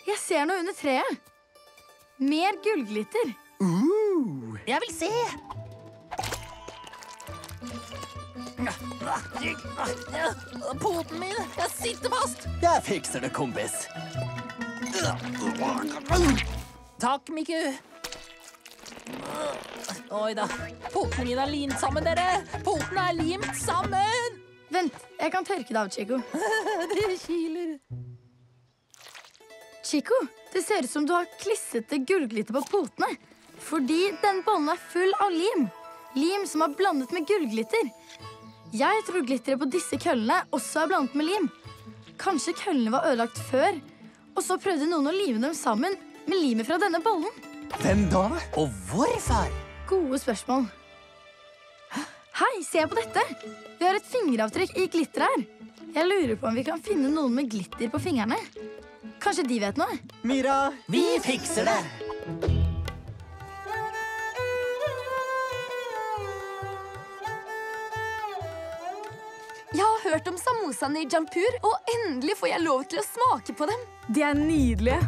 Jeg ser noe under treet. Mer gullglitter. Jeg vil se. Poten min, jeg sitter fast. Jeg fikser det, kompis. Takk, Miku. Oi da, poten min er limt sammen, dere. Poten er limt sammen. Vent, jeg kan tørke det av, Chico. Det kiler. Chico, det ser ut som du har klissete gullglitter på potene. Fordi den bollen er full av lim. Lim som er blandet med gullglitter. Jeg tror glitteret på disse køllene også er blandet med lim. Kanskje køllene var ødelagt før, og så prøvde noen å lime dem sammen med limet fra denne bollen. Hvem da? Og hvorfor? Gode spørsmål. Hei, se på dette. Vi har et fingeravtrykk i glitter her. Jeg lurer på om vi kan finne noen med glitter på fingrene. Kanskje de vet noe? Mira, Vi fikser det. Jeg har hørt om samosaene i Jampur, og endelig får jeg lov til å smake på dem. De er nydelige.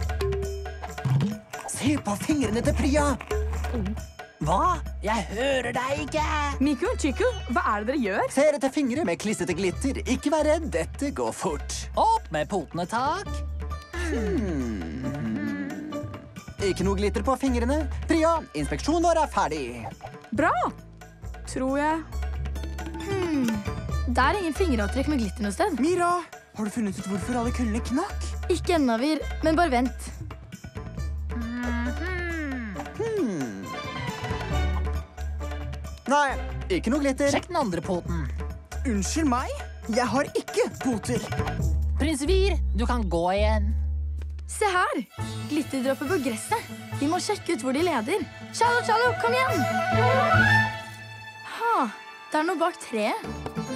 se på fingrene til Priya. Hva? Jeg hører deg ikke. Miku og Chico, hva er det dere gjør? Ser etter fingre med klissete glitter. Ikke vær redd, dette går fort. Opp med potene, takk. Ikke noe glitter på fingrene. Priya, inspeksjonen vår er ferdig. Bra, tror jeg. Det er ingen fingeravtrykk med glitter noe sted. Mira, har du funnet ut hvorfor alle køllene knakk? Ikke ennå, Vir, men bare vent. Nei, ikke noe glitter. Sjekk den andre poten. Unnskyld meg, jeg har ikke poter. Prins Vir, du kan gå igjen. Se her! Glitterdropper på gresset. Vi må sjekke ut hvor de leder. Chalo, Chalo, kom igjen! Ha, det er noe bak treet.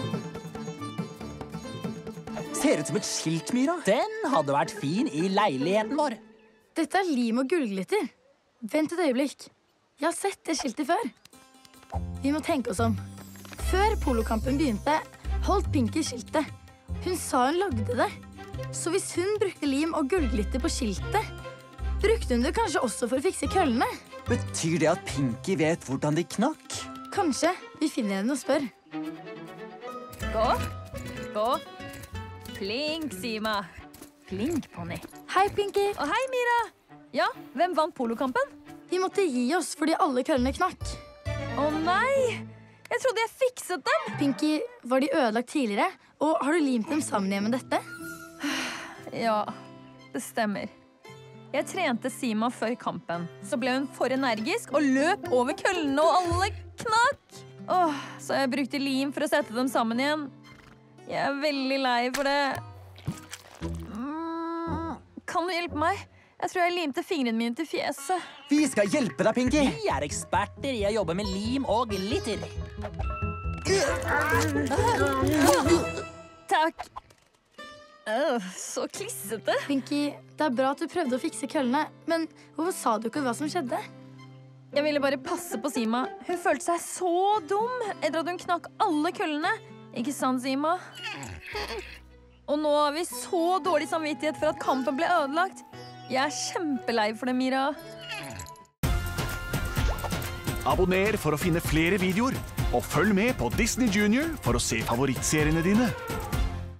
Ser ut som et skilt, Mira. Den hadde vært fin i leiligheten vår. Dette er lim og gullglitter. Vent et øyeblikk. Jeg har sett det skiltet før. Vi må tenke oss om. Før polokampen begynte, holdt Pinky skiltet. Hun sa hun lagde det. Så hvis hun brukte lim og gullglitter på skiltet, brukte hun det kanskje også for å fikse køllene. Betyr det at Pinky vet hvordan de knakk? Kanskje. Vi finner henne og spør. Gå. Flink, Sima. Flink, Pony. Hei, Pinky. Og hei, Mira. Ja, hvem vant polokampen? Vi måtte gi oss fordi alle køllene knakk. Å nei! Jeg trodde jeg fikset dem. Pinky, var de ødelagt tidligere? Og har du limt dem sammen igjen med dette? Ja, det stemmer. Jeg trente Sima før kampen. Så ble hun for energisk og løp over køllene, og alle knakk. Så jeg brukte lim for å sette dem sammen igjen. Jeg er veldig lei for det. Kan du hjelpe meg? Jeg tror jeg limte fingrene mine til fjeset. Vi skal hjelpe deg, Pinky. Vi er eksperter i å jobbe med lim og glitter. Takk. Så klissete. Pinky, det er bra at du prøvde å fikse køllene, men hvorfor sa du ikke hva som skjedde? Jeg ville bare passe på Sima. Hun følte seg så dum etter at hun knakk alle køllene. Ikke sant, Sima? Og nå har vi så dårlig samvittighet for at kampen ble ødelagt. Jeg er kjempelei for det, Mira. Abonner for å finne flere videoer, og følg med på Disney Junior for å se favorittseriene dine.